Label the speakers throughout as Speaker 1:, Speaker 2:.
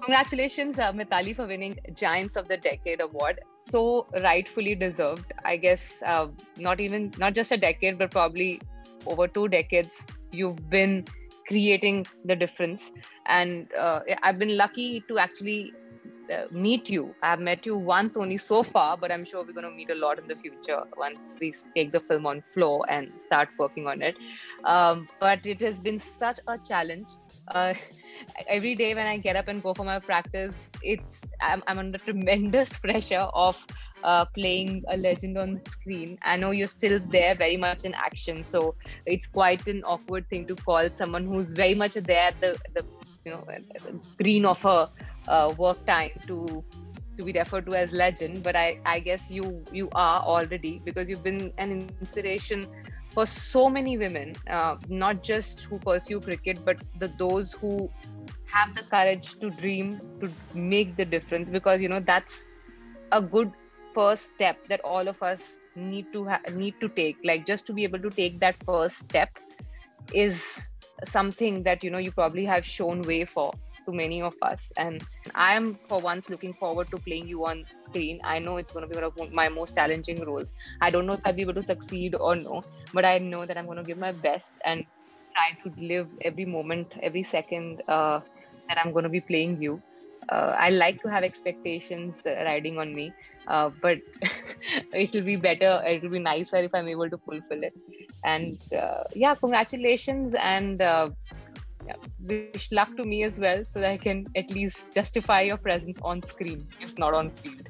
Speaker 1: Congratulations, Mithali, for winning Giants of the Decade award. So rightfully deserved. I guess not just a decade, but probably over 2 decades, you've been creating the difference. And I've been lucky to actually meet you. I've met you once only so far, but I'm sure we're going to meet a lot in the future once we take the film on floor and start working on it. But it has been such a challenge. Uh, every day when I get up and go for my practice, I'm under tremendous pressure of playing a legend on screen. I know you're still there, very much in action, so it's quite an awkward thing to call someone who's very much there at the at the green of her work time to be referred to as legend. But I guess you are already, because you've been an inspiration for so many women, not just who pursue cricket, but those who have the courage to dream, to make the difference, because that's a good first step that all of us need to take. Like, just to be able to take that first step is something that you probably have shown way for to many of us. And I am for once looking forward to playing you on screen. I know it's going to be one of my most challenging roles. I don't know if I'll be able to succeed or no, but I know that I'm going to give my best and try to live every moment, every second that I'm going to be playing you. I like to have expectations riding on me, but it'll be better, it'll be nicer if I'm able to fulfill it. And yeah, congratulations, and yeah, wish luck to me as well, so that I can at least justify your presence on screen, if not on field.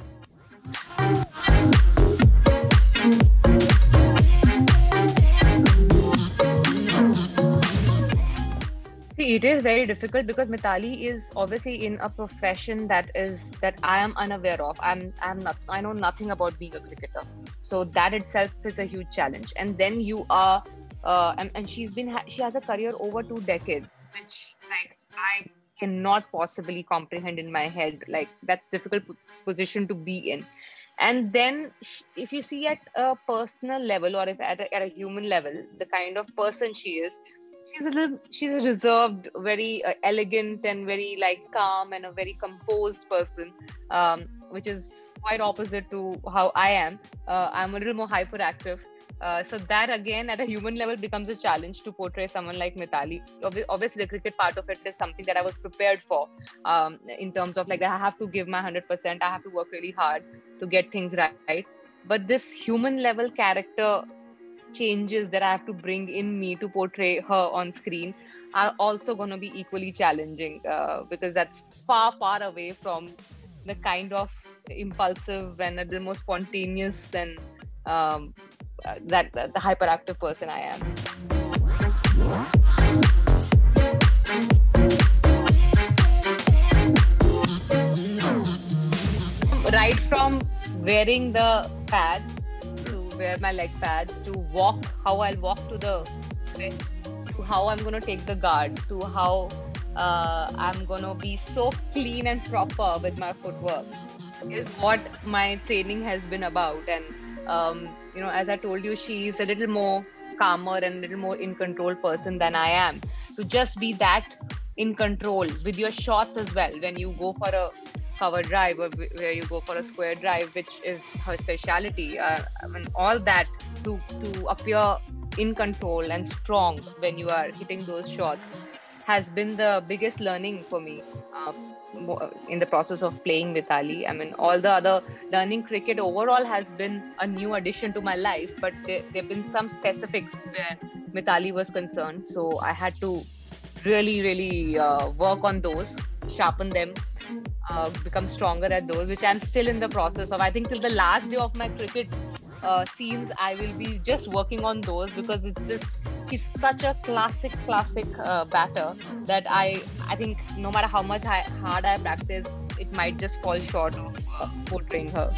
Speaker 1: See, it is very difficult because Mithali is obviously in a profession that I am unaware of. I'm not, I know nothing about being a cricketer, so that itself is a huge challenge. And then you are, and she has a career over 2 decades, which, like, I cannot possibly comprehend in my head. Like, that's difficult position to be in. And then if you see at a personal level, or if at a human level, the kind of person she is, she's a reserved, very elegant, and very, like, calm, and a very composed person, which is quite opposite to how I am. I'm a little more hyperactive. So that again, at a human level, becomes a challenge to portray someone like Mithali. Obviously, the cricket part of it is something that I was prepared for, in terms of, like, I have to give my 100%. I have to work really hard to get things right. But this human level character changes that I have to bring in me to portray her on screen are also going to be equally challenging, because that's far, far away from the kind of impulsive and the most spontaneous and that the hyperactive person I am. Right from wearing the pads, to wear my leg pads, to walk, how I'll walk to the pitch, to how I'm going to take the guard, to how I'm going to be so clean and proper with my footwork, is what my training has been about. And as I told you, she's a little more calmer and a little more in control person than I am. To just be that in control with your shots as well, when you go for a cover drive, or where you go for a square drive, which is her speciality. I mean, all that, to appear in control and strong when you are hitting those shots, has been the biggest learning for me in the process of playing Mithali. I mean, all the other learning cricket overall has been a new addition to my life, but there have been some specifics where Mithali was concerned. So I had to really, really work on those, sharpen them, become stronger at those, which I'm still in the process of. I think till the last day of my cricket scenes, I will be just working on those, because she's such a classic batter that I think no matter how much hard I practice, it might just fall short of portraying her.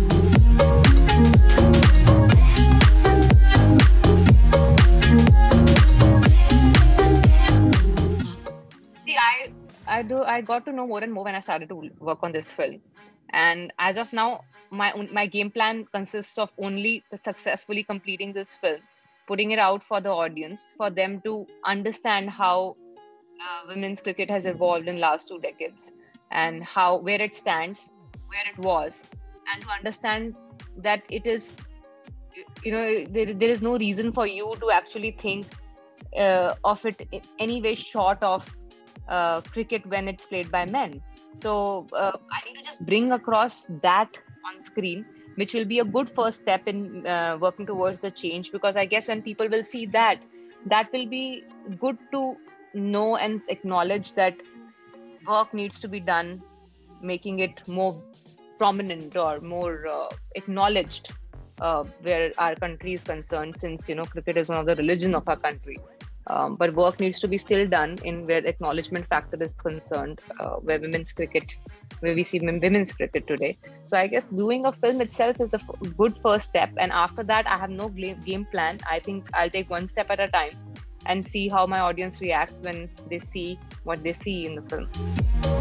Speaker 1: See, I got to know more and more when I started to work on this film. And as of now, my game plan consists of only successfully completing this film, putting it out for the audience, for them to understand how women's cricket has evolved in last 2 decades. and how, where it stands, where it was, and to understand that it is, there is no reason for you to actually think of it in any way short of cricket when it's played by men. So I need to just bring across that on screen, which will be a good first step in working towards the change. Because I guess when people will see that, that will be good to know and acknowledge that work needs to be done, making it more prominent or more acknowledged where our country is concerned, since cricket is one of the religion of our country. But work needs to be still done in where the acknowledgement factor is concerned, where women's cricket, where we see women's cricket today. So I guess doing a film itself is a good first step, and after that I have no game plan. I think I'll take one step at a time and see how my audience reacts when they see what they see in the film.